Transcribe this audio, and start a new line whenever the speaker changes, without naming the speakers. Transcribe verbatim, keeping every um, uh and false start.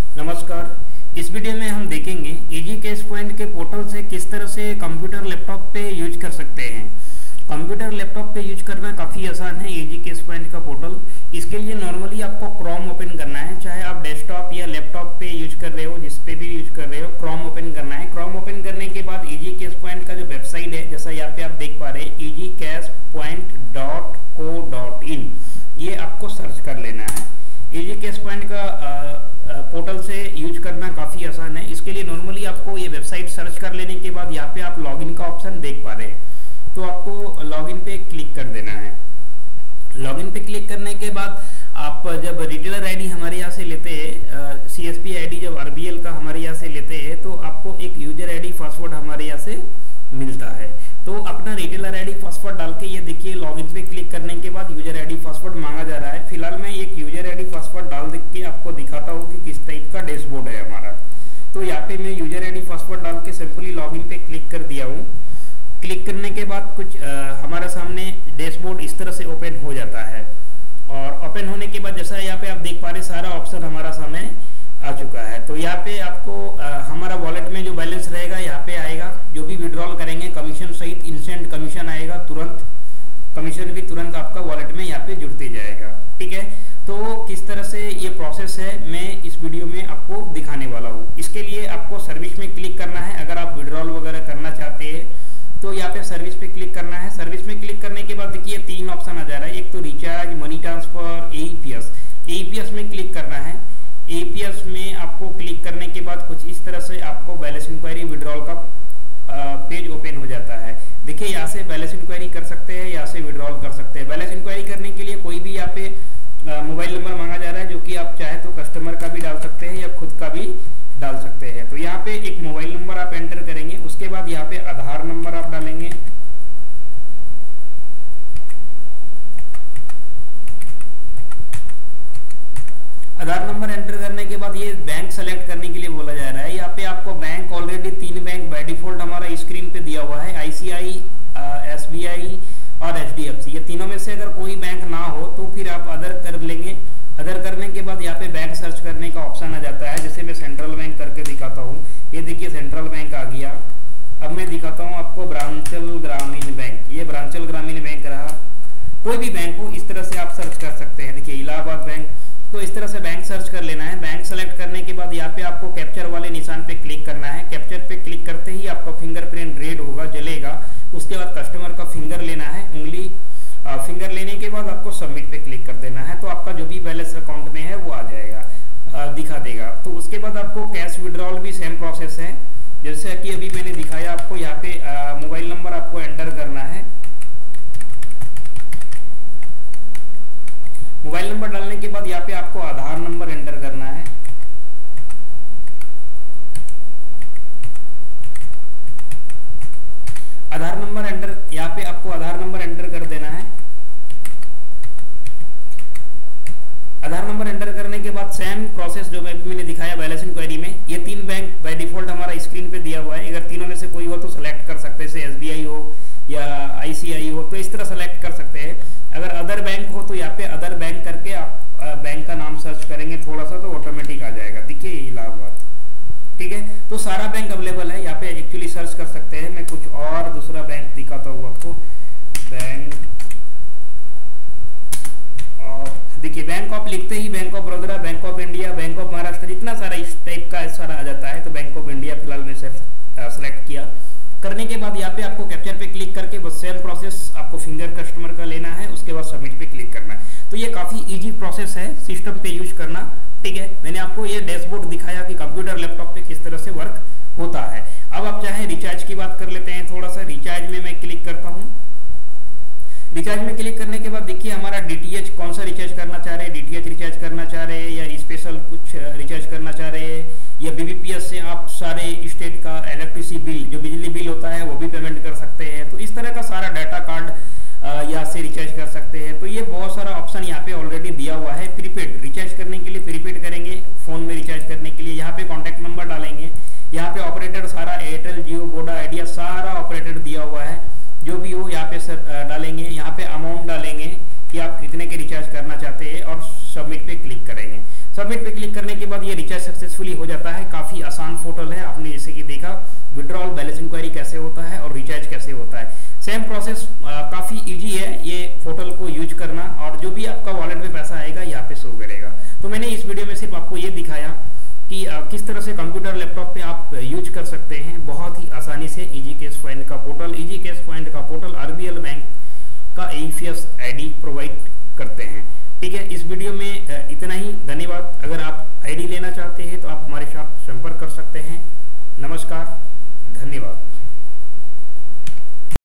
नमस्कार। इस वीडियो में हम देखेंगे इजी कैश पॉइंट के पोर्टल से किस तरह से कंप्यूटर लैपटॉप पे यूज कर सकते हैं। कंप्यूटर लैपटॉप पे यूज करना काफ़ी आसान है इजी कैश पॉइंट का पोर्टल। इसके लिए नॉर्मली आपको क्रोम ओपन करना है, चाहे आप डेस्कटॉप या लैपटॉप पे यूज कर रहे हो, जिस पे भी यूज कर रहे हो, क्रोम ओपन करना है। क्रोम ओपन करने के बाद इजी कैश पॉइंट का जो वेबसाइट है, जैसा यहाँ पे आप देख पा रहे हैं easy cash point dot co dot in, ये आपको सर्च कर लेना है। इजी कैश पॉइंट का पोर्टल से यूज करना काफ़ी आसान है। इसके लिए नॉर्मली आपको ये वेबसाइट सर्च कर लेने के बाद यहाँ पे आप लॉगिन का ऑप्शन देख पा रहे हैं, तो आपको लॉगिन पे क्लिक कर देना है। लॉगिन पे क्लिक करने के बाद आप जब रिटेलर आईडी हमारे यहाँ से लेते हैं, सीएसपी आईडी जब आरबीएल का हमारे यहाँ से लेते हैं, तो आपको एक यूजर आईडी पासवर्ड हमारे यहाँ से मिलता है। तो अपना रिटेलर आईडी पासवर्ड डाल के ये देखिए लॉगिन पे क्लिक करने के बाद यूजर आईडी पासवर्ड मांगा जा रहा है। फिलहाल मैं एक यूजर आईडी पासवर्ड डाल देख के आपको दिखाता हूँ कि किस टाइप का डैशबोर्ड है हमारा। तो यहाँ पे मैं यूजर आईडी पासवर्ड डाल के सिंपली लॉगिन पे क्लिक कर दिया हूँ। क्लिक करने के बाद कुछ आ, हमारा सामने डैशबोर्ड इस तरह से ओपन हो जाता है, और ओपन होने के बाद जैसा यहाँ पे आप देख पा रहे सारा ऑप्शन हमारा सामने आ चुका है। तो यहाँ पे आपको आ, हमारा वॉलेट में जो बैलेंस रहेगा यहाँ पे आएगा। जो भी विड्रॉल करेंगे कमीशन सहित इंस्टेंट कमीशन आएगा, तुरंत कमीशन भी तुरंत आपका वॉलेट में यहाँ पे जुड़ते जाएगा। ठीक है, तो किस तरह से ये प्रोसेस है मैं इस वीडियो में आपको दिखाने वाला हूँ। इसके लिए आपको सर्विस में क्लिक करना है। अगर आप विड्रॉल वगैरह करना चाहते हैं तो यहाँ पे सर्विस पे क्लिक करना है। सर्विस में क्लिक करने के बाद देखिए तीन ऑप्शन आ जा रहा है, एक तो recharge, money transfer, AEPS. AEPS में क्लिक करना है। एईपीएस में आपको क्लिक करने के बाद कुछ इस तरह से आपको बैलेंस इंक्वायरी विड्रॉल का पेज ओपन हो जाता है। देखिए यहाँ से बैलेंस इंक्वायरी कर सकते हैं, यहाँ से विड्रॉल कर सकते हैं। बैलेंस इंक्वायरी करने के लिए कोई भी यहाँ पे मोबाइल नंबर मांगा जा रहा है, जो कि आप चाहे तो कस्टमर का भी डाल सकते हैं या खुद का भी डाल सकते हैं। तो यहाँ पे एक मोबाइल नंबर आप एंटर करेंगे, उसके बाद यहाँ पे आधार नंबर आप डालेंगे। आधार नंबर एंटर करने के बाद ये बैंक सेलेक्ट करने के लिए बोला जा रहा है। यहाँ पे आपको बैंक ऑलरेडी तीन बैंक बाय डिफॉल्ट हमारा स्क्रीन पे दिया हुआ है, आईसीआई, एसबीआई और एचडीएफसी। ये तीनों में से अगर कोई बैंक ना हो तो फिर आप अदर कर लेंगे। अदर करने के बाद यहाँ पे बैंक सर्च करने का ऑप्शन आ जाता है। जैसे मैं सेंट्रल बैंक करके दिखाता हूँ, ये देखिए सेंट्रल बैंक आ गया। अब मैं दिखाता हूँ आपको ब्रांचल ग्रामीण बैंक, ये ब्रांचल ग्रामीण बैंक रहा। कोई भी बैंक हो इस तरह से आप सर्च कर सकते हैं। देखिए इलाहाबाद बैंक, तो इस तरह से बैंक सर्च कर लेना है। बैंक सेलेक्ट करने के बाद यहाँ पे आपको कैप्चर वाले निशान पे क्लिक करना है। कैप्चर पे क्लिक करते ही आपका फिंगरप्रिंट रेड होगा, जलेगा। उसके बाद कस्टमर का फिंगर लेना है, उंगली फिंगर लेने के बाद आपको सबमिट पे क्लिक कर देना है। तो आपका जो भी बैलेंस अकाउंट में है वो आ जाएगा, आ, दिखा देगा। तो उसके बाद आपको कैश विड्रॉल भी सेम प्रोसेस है, जैसे कि अभी मैंने दिखाया आपको। यहाँ पे मोबाइल नंबर आपको एंटर करना है। मोबाइल नंबर डालने के बाद यहाँ पे आपको आधार नंबर एंटर करना है। आधार नंबर एंटर, यहाँ पे आपको आधार नंबर एंटर कर देना है। आधार नंबर एंटर करने के बाद सेम प्रोसेस जो मैंने दिखाया बैलेंस इंक्वायरी में, ये तीन बैंक बाय डिफॉल्ट हमारा स्क्रीन पे दिया हुआ है। अगर तीनों में से कोई हो तो सेलेक्ट कर सकते हैं, जैसे एसबीआई हो या आईसीआई हो, तो इस तरह सेलेक्ट कर सकते हैं। अगर अदर बैंक हो तो यहाँ पे अदर बैंक करके आप बैंक का नाम सर्च करेंगे थोड़ा सा, तो ऑटोमेटिक आ जाएगा। देखिए इलाहाबाद, ठीक है। तो सारा बैंक अवेलेबल है, यहाँ पे एक्चुअली सर्च कर सकते हैं। मैं कुछ और दूसरा बैंक दिखाता हूँ आपको। बैंक ऑफ, देखिए बैंक ऑफ लिखते ही bank of Baroda, bank of India, bank of Maharashtra, जितना सारा इस टाइप का सारा आ जाता है। तो बैंक ऑफ इंडिया फिलहाल मैं सेलेक्ट किया। करने के बाद यहाँ पे आपको कैप्चर पे क्लिक करके बस सेम प्रोसेस आपको फिंगर कस्टमर का लेना है, उसके बाद सबमिट पे क्लिक करना है। तो ये काफी इजी प्रोसेस है सिस्टम पे यूज करना। ठीक है, मैंने आपको ये डैशबोर्ड दिखाया कि कंप्यूटर लैपटॉप पे किस तरह से वर्क होता है। अब आप चाहे रिचार्ज की बात कर लेते हैं थोड़ा सा। रिचार्ज में मैं क्लिक करता हूँ। रिचार्ज में क्लिक करने के बाद देखिए हमारा डीटीएच कौन सा रिचार्ज करना चाह रहे हैं, डीटीएच रिचार्ज करना चाह रहे हैं या स्पेशल कुछ रिचार्ज करना चाह रहे हैं, या बीबीपीएस से आप सारे स्टेट का इलेक्ट्रिसिटी बिल, जो बिजली बिल होता है वो भी पेमेंट कर सकते हैं। तो इस तरह का सारा डाटा कार्ड यहाँ से रिचार्ज कर सकते हैं। तो ये बहुत सारा ऑप्शन यहाँ पे ऑलरेडी दिया हुआ है। प्रीपेड रिचार्ज करने के लिए प्रीपेड करेंगे, फोन में रिचार्ज करने के लिए यहाँ पे कॉन्टैक्ट नंबर डालेंगे। यहाँ पे ऑपरेटर सारा एयरटेल, जियो, वोडा, आइडिया सारा ऑपरेटर दिया हुआ है। जो भी हो यहाँ पे सर डालेंगे। यहाँ पे अमाउंट डालेंगे कि आप कितने के रिचार्ज करना चाहते हैं और सबमिट पे क्लिक करेंगे। सबमिट पे क्लिक करने के बाद ये रिचार्ज सक्सेसफुली हो जाता है। काफ़ी आसान पोर्टल है, आपने जैसे कि देखा विड्रॉल बैलेंस इंक्वायरी कैसे होता है और रिचार्ज कैसे होता है। सेम प्रोसेस, काफ़ी इजी है ये पोर्टल को यूज करना, और जो भी आपका वॉलेट में पैसा आएगा यहाँ पे शो करेगा। तो मैंने इस वीडियो में सिर्फ आपको ये दिखाया कि किस तरह से कंप्यूटर लैपटॉप पे आप यूज कर सकते हैं बहुत ही आसानी से इजी कैश पॉइंट का पोर्टल। इजी कैश पॉइंट का पोर्टल आरबीएल बैंक का एईपीएस आईडी प्रोवाइड करते हैं। ठीक है, इस वीडियो में इतना ही। धन्यवाद। अगर आप आईडी लेना चाहते हैं तो आप हमारे साथ संपर्क कर सकते हैं। नमस्कार, धन्यवाद।